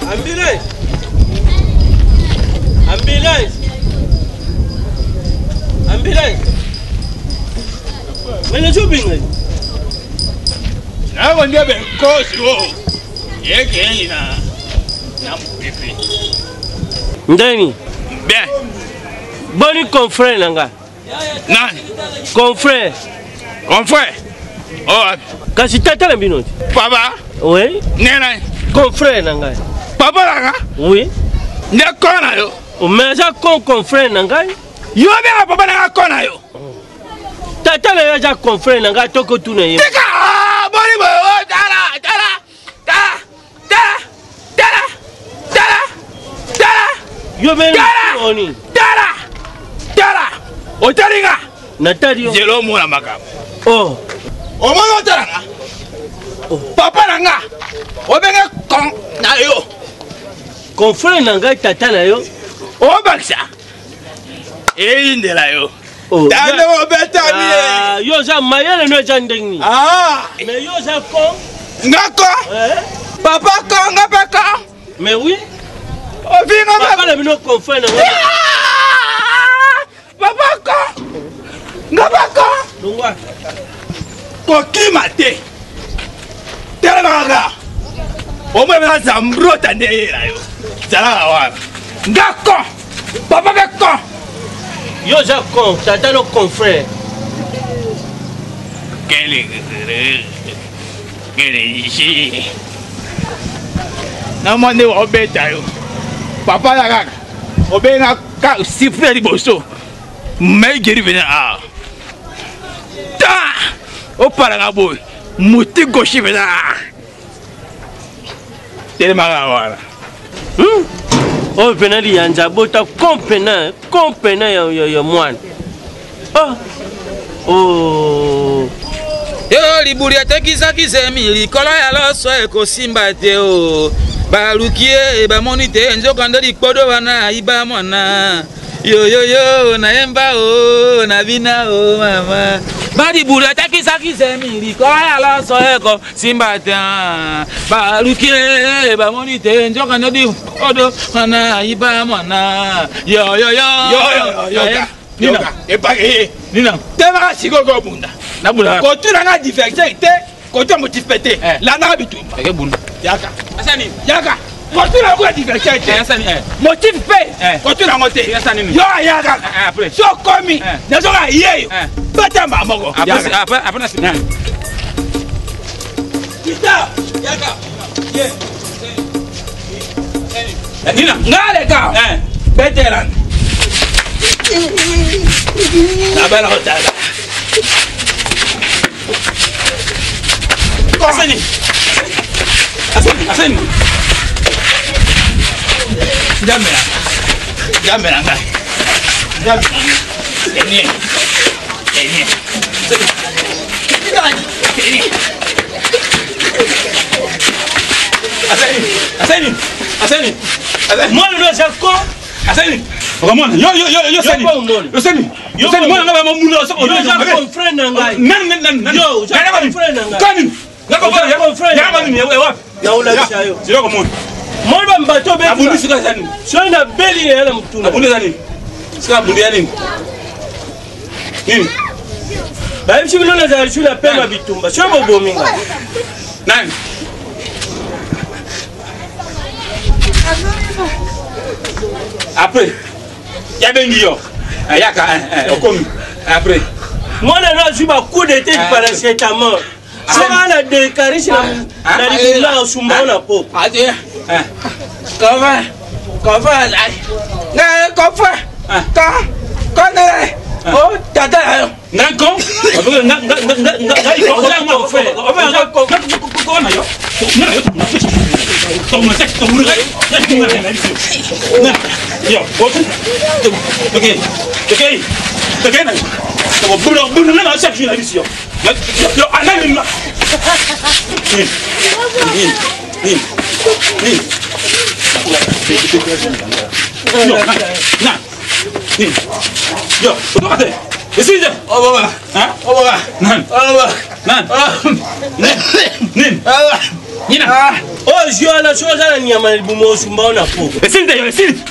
Ambulance. Ambulance. Ambulance. Mwenye chubinga. Na wondia be kosi yeke ina na mpepe. Ndani. Bien. Boni confrère nanga. Nani? Confrère. Confrère. Oh. Kasi tata la binoti. Papa. Oui. Nena. Confrère nanga. Papa nanga? Oui. Ne kona yo. O meja confrère nanga. Yo be papa nanga kona yo. Tata la ya confrère nanga toko tuna ye. Tika boni bo tala. Yo be oni. Tala. Otaringa. Natario. Jelo mona makam. Oh. Omono tala. Papa nanga. Obenga kon na yo. Confrère nanga tata na yo. O baksa. Indela yo. Oh. Tande obeta mi. Yo za mayele no za ndengni. Mais yo za kon. Ngako. Papa kon ngapeka. Mais oui. Ovinga papa la bino confrère nanga. Papa kon. Ngapeka. Longwa. Ko kimate. Tele baga. Omwe bana zambrota ndela yo. Zala wa. Ngako. Papa beko. Yo za con, tata no confrère. Quel ici. Na mande obeta yo. Papa la kaka. Obenga ka sifre di boso. Mais geri vena a. Ta! O para nga boy. Muti goshi vena. Tele magawala. Oh pena Liyanza bota compena ya mwana. Oh. Yo libuli atekisa kisemi likolo ya loso ekosimba te o. Balukie bamonite nzoka ndo likodo wana iba mwana. Yo naemba o na bina o mama. Badi buli atekisa kisemi likolo ya loso ekosimba te. Balukie bamonite nzoka ndo likodo wana iba mwana. Yo. Nina, epake. Nina. Tema sigoko bunda. Na bunda. Ko tu nga diversité, ko tu motif pété. La na bitumba. Eke bunda. Yaka. Asani. Yaka. Ko tu nga diversité. Asani. Motif pe. Ko tu nga ngote. Asani. Yo yaka. Après. So komi. Na so ga yeyo. Pata mamoko. Après na sina. Kita. Yaka. Ye. Nina. Ngale ka. Veteran. La belle hôtel. Asani. Jamera ngai. Ini. Asani. Mwana no za kon. Asani. Ramon, yo sani. Yo sani mwana ngaba mamuna so. Yo za confrère nanga. Nan. Yo za confrère nanga. Kani. Ngako Yo confrère. Ngaba ni wapi? Na ula yo. Sio kama Mwana mbato be. abundi sika sani. So na beli yala mtuna. Abundi sani. Sika abundi yani. Nini? Ba mshi bilona za shula pema bitumba. So bobominga. Nani? Après. Yabengi yo. Yaka okomi. Après. Mwana no zuba coup de tête paracétamol. So ana de karishi na libula sumba na po. Ade. Cover lai. Ne cover. Ka ne. Oh tata. Ngako? Yo, regardez. Ici, Oh baba. hein? Oh baba. Nan. Oh baba. Nan. Nin. Nina. Oh, je la chose à la nyama de Boumo Sumba na po. Esi d'ailleurs,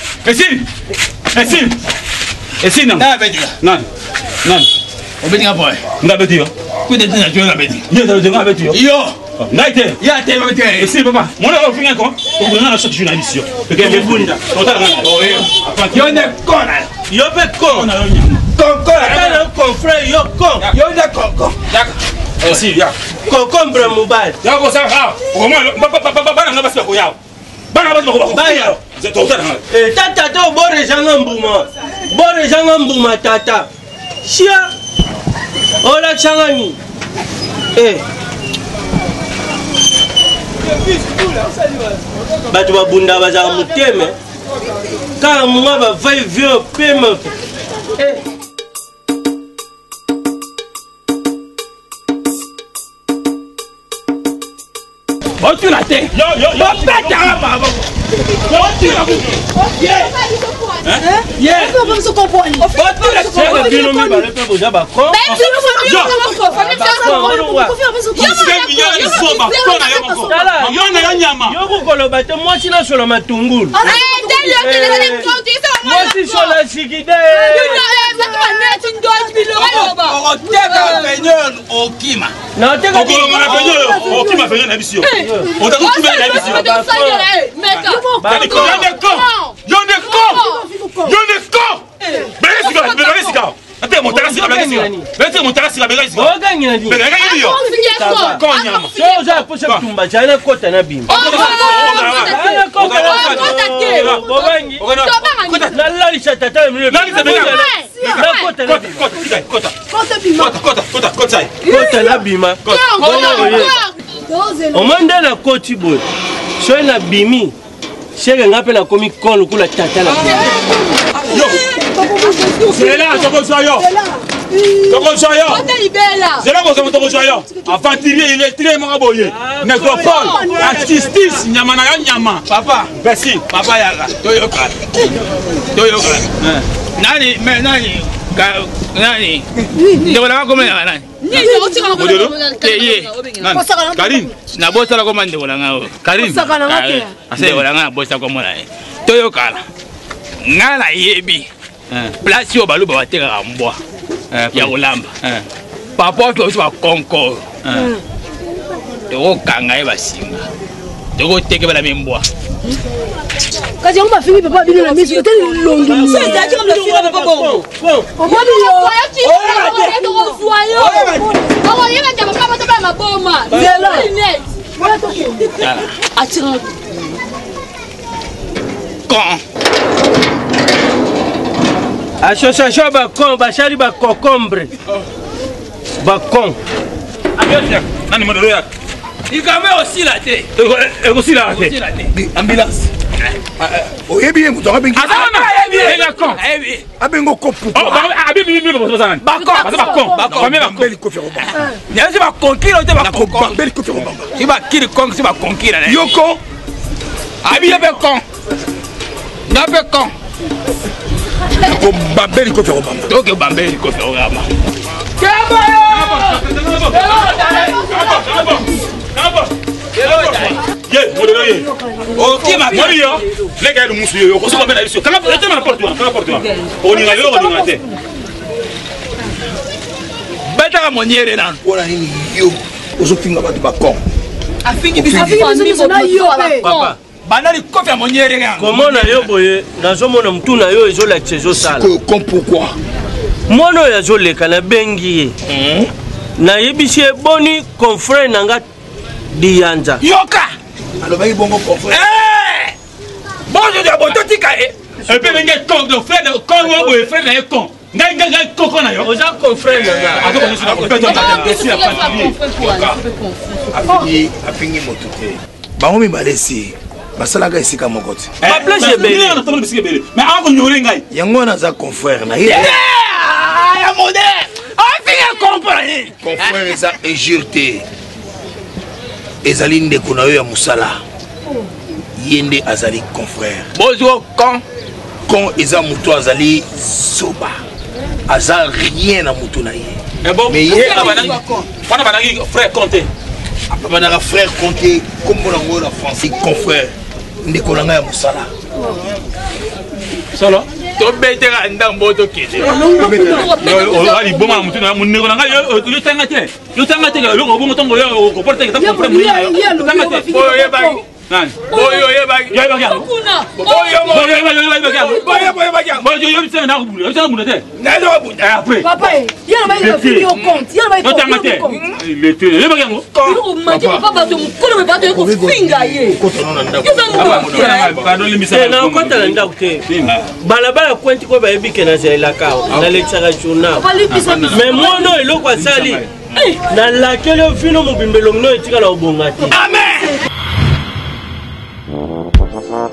esi non. Non. Obedinga boy. Ngabeti yo. Kude tena jo ngabeti. Yo tena ngabeti yo. Yo. Naite. Ya te ngabeti. Esi papa. Mona ko finga ko. Ko ngana chaque journaliste yo. Peke me bunda. Otala ngana. Oh yo. Yo ne kona. Yo pe ko. Konko la confrère yo kon. Yo ne konko. Yaka. Esi ya. Concombre mobile. Ya ko sa ha. Ko mo bana na basi ko yawo. Bana basi ko. Baya. Je to otala ngana. Tata to bore janga mbuma. Bore janga mbuma tata. Chia. Ola changani. Batu babunda baza muteme. Kala mwa ba vai vieux peme. Bon tu la tête. Yo. Pète baba. Bon tu la. Yeah. On peut se comprendre. On fait C'est bien nommé par le peuple déjà ba kon. Yo kukoloba te mwasi na solo matungulu. Mwasi solo sikide. Na teka okima fenyo na bisio. Otakutume na bisio. Yo ne ko. Beresika. Ate montarasi la beresika. Bete montarasi la beresika. oganya ndi. Beresika. Konya. So za posha kutumba jana kota na bimba. La la li chatata mle. La li chatata. La kota na bimba. Kota na bimba. Omanda na koti boy. So na bimi. Chega ngapela komi kon kula tata la. Yo. C'est là, Tokosoyo. C'est là qu'on se Tokosoyo. Aventurier, il est très maraboyé. Nécropole, artistique, nyamana nyama. Papa, merci. Papa yaga. Toyoka. Nani, mais nani. Nani. Ndola ko mena nani. Modero. Karim. Na bosa la komande wala ngao. Karim. Ase wala ngao bosa ko mona. Toyoka. Ngala yebi. Place yo balu ba teka mbwa. Ya ulamba. Papa to so konko. Doko kanga e basinga. Doko teke bala mbwa. Kazi on va finir papa bino na miso te longi. C'est déjà comme le film papa. On va yo. On va yeba tama papa to ba maboma. Net. Voilà toke. Attira. Quand Association ba kon ba shari ba concombre. Ba kon. Abiya nani Modero yak. Il quand même aussi la tête. Aussi la tête. Ambulance. Oyebi muto abengi. Ena kon. Abengo kopu. Oh, abi mi bosa nan. Ba kon. Beli kofi roba. Ya se ba konkira te ba kon. Beli kofi roba. Si ba kiri kon si ba konkira. Yoko. Abi be kon. Na be kon. Ko bambeli kofi roba. Donc bambeli kofi roba. Ye, Modero ye. Ok, ma Mori yo. Les gars de musu yo, ko so ba na biso. Kana ete ma porte wa. On y ngalo on y ngate. Beta moniere nan. Wana nini yo. Ozofinga batu bakon. Afingi biso na yo Papa. Banali kofi moniere nga. Comment na yo boye nazomona mtu na yo ezola tsezo sala. Comme pourquoi? Mono ya zoleka na bengi. Na yebisi boni confrère nanga Liyanza. Yoka. Alors bayi bongo confrère. Bonjour de bototika e. Et puis ngé kon de frère de kon wo boye frère na kon. Ngai koko na yo. Oza confrère nanga. Ako ko sina ko beto ta bien sûr Afini motote. Bango mi balesi. Basalaga esika mokoti. Pas place bele. Mais ako nyore ngai. Yango na za confrère na ye. Ya Modero. Afinga comprendre. Confrère eza injurté. Ezali ndeko na yo ya musala. Yende azali confrère. Bonjour kon. Kon eza muto azali soba. Aza rien na muto na ye. Mais bon, mais hier on a banagi frère Conté. Papa frère Conté, comme on a français, confrère. Ndekolanga ya musala. Solo. To betera ndambo to kete. Ali boma mutu na munne kolanga yo tanga te. Yo tanga te lo bongo tongo yo ko porte ke ta comprendre munne. Tanga te. Oye ba. Nan. Oye ba. Yo ba ya. Yo bitse na kubulu. Yo tanga munne te. Na do kubulu. Après. Papa, yo ba yo fini au compte. Yo ba yo tanga te. Le te. Yo ba yango. Yo ma ti papa to mukolo me ba to ko finga ye. Ko to na ndako. Pardon le misala. Na ko ta ndako te. Balabala kwenti ko ba yebike na zela kao. Na lecture journal. Mais moi non eloko asali. Na laquelle vino mobimbelo no etika la obongati. Amen.